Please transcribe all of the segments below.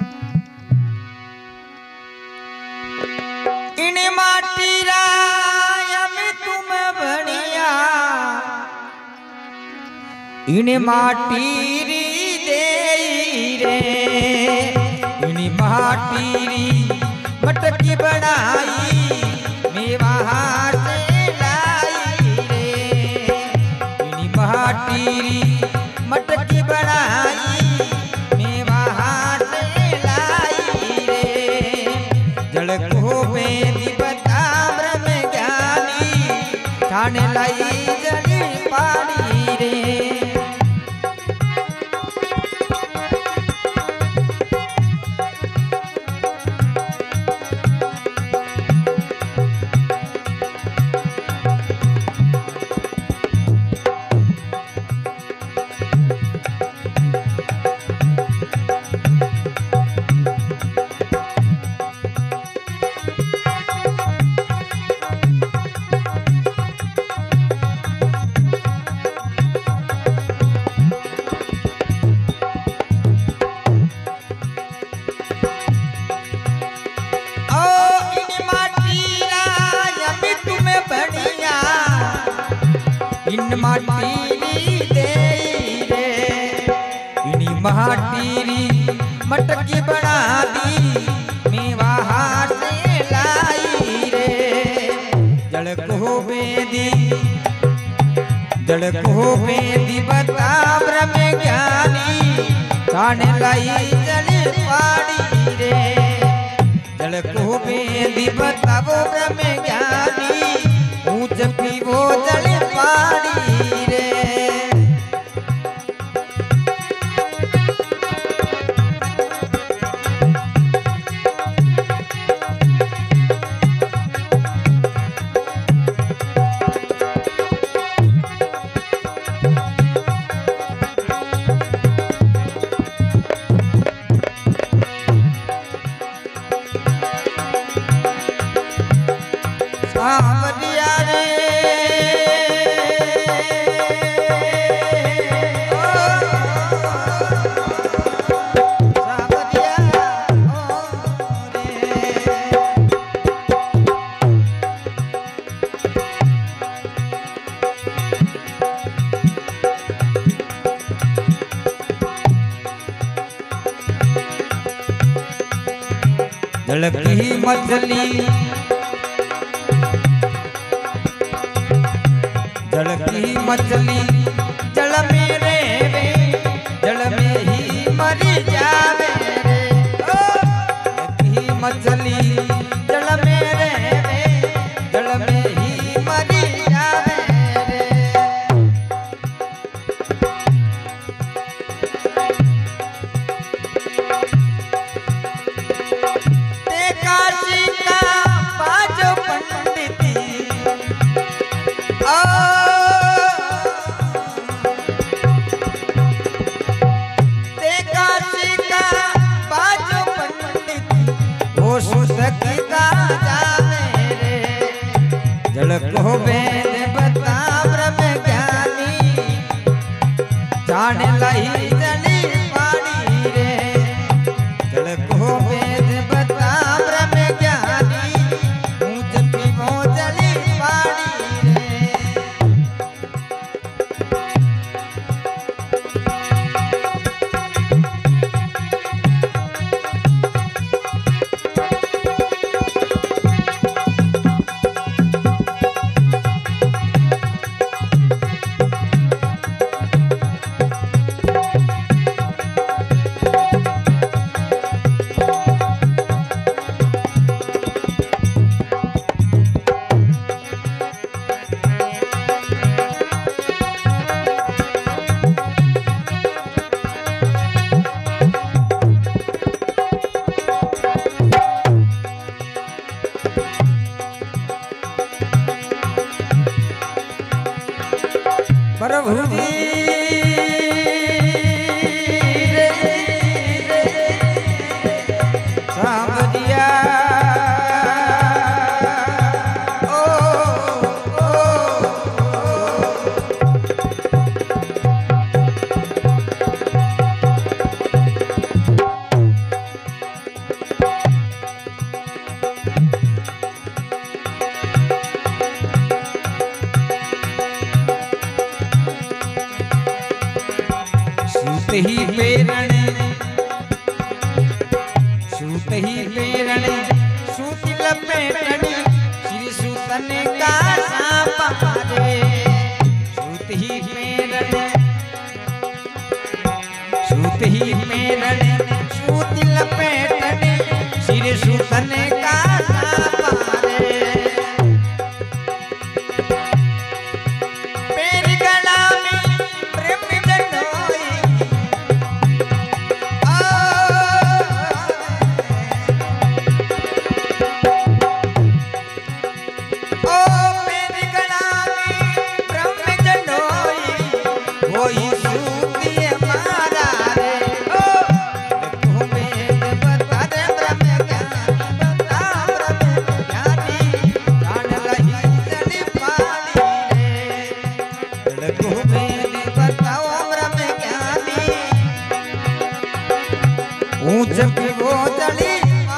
इन माटी राय में तुम बढ़िया इन माटी री दे रे इन माटी री मटकी बनाई मेवा से लाई रे इन माटी री मटकी बनाई मेवा से लाई रे जड़ को ठाने लाई जली पानी रे इन माटी दे रे इन माटी मटकी बना दी मेवा से लाई रे जड़ को बेदी बताब्र में ज्ञानी ठाने लाई जली पानी रे जड़ को बेदी बताब्र में ज्ञानी ऊंच पीवो जली पानी रे सावरिया रे जलती मछली जलती मछली जल में रेवे जल में ही मरी जावे रे जलती मछली जल में रेवे जल में ही मरी जावे रे ते काशी का बाजो पंडिती जल को वेद बताब्र में ज्ञानी जाने लाई जली पानी रे जल को वेद बताब्र में ज्ञानी ऊंच पीवो जली पानी रे का सापारे सूत ही मेरने सूत लपेटने सिर सूतने का सापारे पैर गला में प्रेम जड़ोई जब वो चली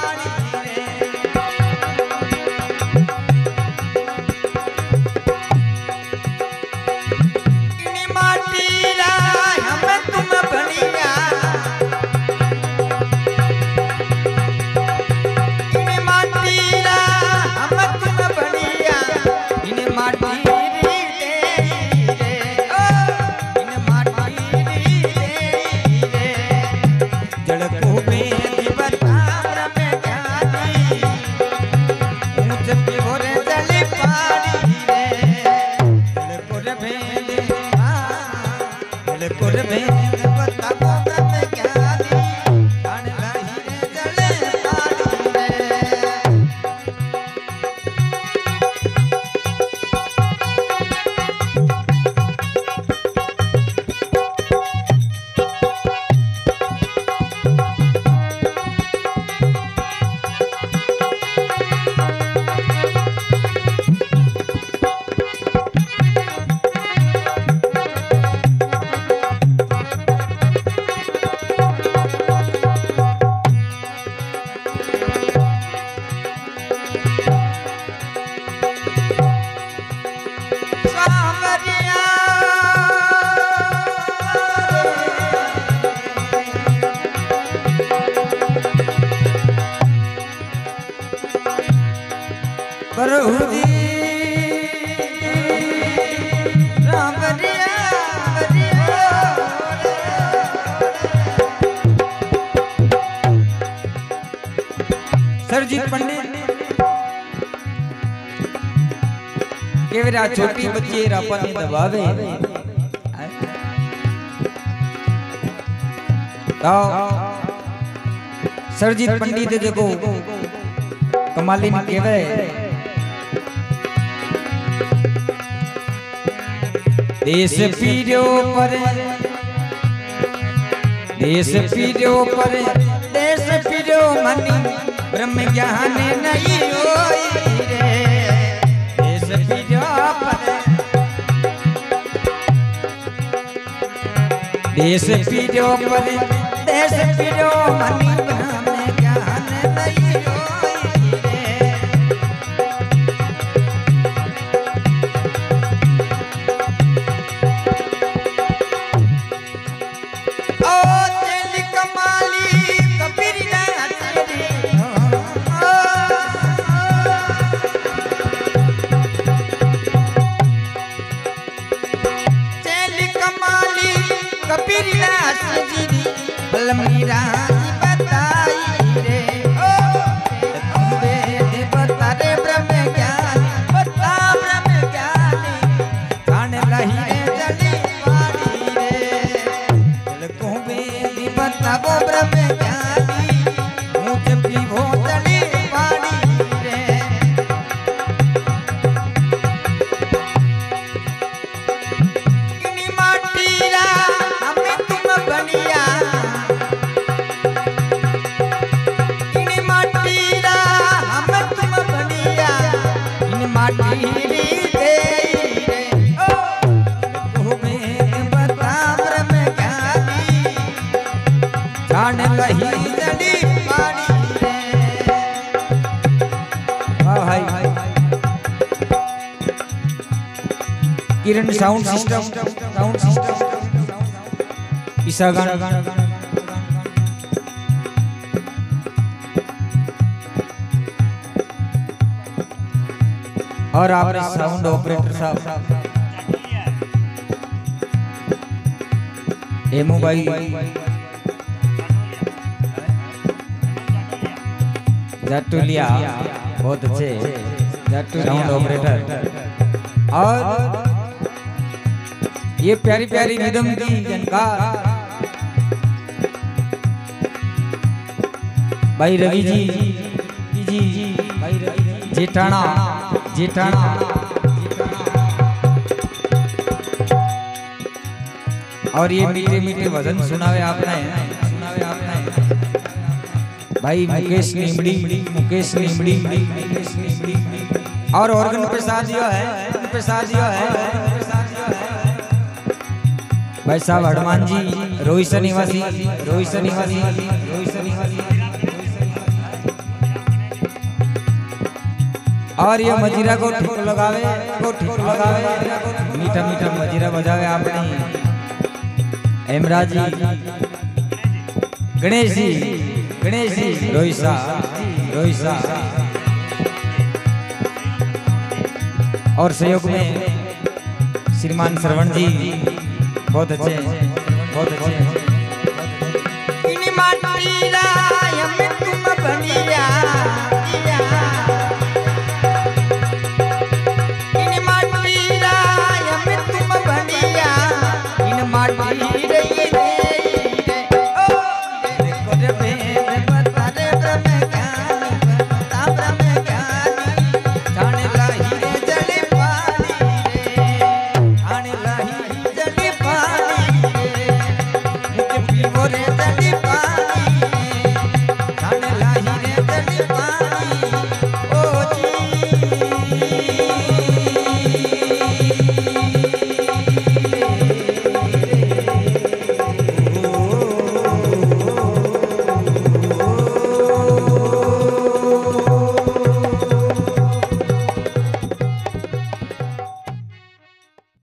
सरजीत पंडित केवरा छोटी बच्ची रापा ने दबावे तो सरजीत पंडित देखो कमाली में केवे देश पीरो पर देश पीरो मनी ब्रह्म ज्ञान नहीं होई रे देश पीरो पर देश पीरो मनी ब्रह्म ज्ञान नहीं होई रे ओ तेल कमाली कबीर मीरा बताई रे ओ वेद बता रे ब्रह्म ज्ञानी बता ब्रह्म ज्ञानी जान लही रे जली पाड़ी रे को वेद बता वो ब्रह्म ज्ञानी मुझ भी वो जली पाड़ी रे इनी माटीरा हमें तुम बनिया किरण साउंड सिस्टम ईसा गाना और आपने साउंड ऑपरेटर साहब एमू भाई, जाटुलिया बहुत अच्छे साउंड ऑपरेटर। और ये प्यारी प्यारी रिदम की जानकार भाई रवि जी भाई जेठाना और ये मीठे मीठे भजन सुनावे आपने भाई मुकेश नीमड़ी और ऑर्गन पे साथ दिया है भाई साहब हनुमान जी रोहित निवासी। और ये मजीरा को ठुक लगावे मीठा मजीरा बजावे आपने हेमराज जी, गणेश जी रोहित साहब और सहयोग में श्रीमान श्रवण जी बहुत अच्छे।